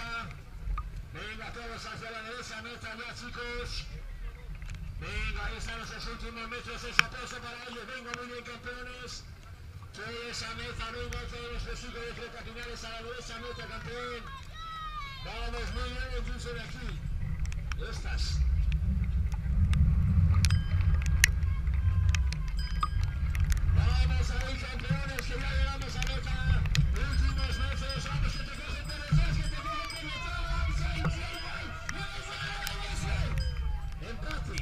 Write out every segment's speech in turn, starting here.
Venga, todos hacia la derecha meta ya, chicos. Venga, ahí están los últimos metros, ese aplauso para ellos. Venga, muy bien, campeones. Toda esa meta, venga, todos los vecinos de Crepacinares a la derecha meta, campeón. Vamos, muy bien, incluso de aquí. Estas. Vamos ahí, campeones, que ya llegamos a meta. Últimos metros, vamos, que te cogen por detrás, que te cogen por detrás. Empate.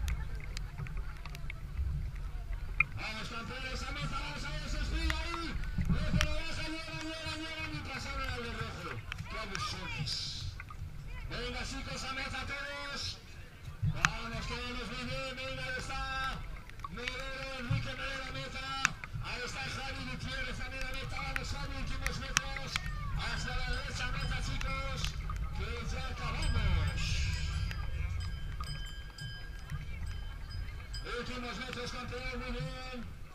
Vamos, campeones, a meta, vamos a ver ese sprint ahí. Rojo lo baja, llegan y pasaron al de rojo. ¡Qué abusones! Venga, chicos, a meta todos. Vamos, que vamos muy bien, venga, ahí está. Melero, Enrique Melero, meta. Ahí está Javi Gutiérrez también a meta. Vamos, Javi, últimos metros. Hacia la derecha, meta, chicos. Que ya acabamos. Últimos metros, campeón, muy bien.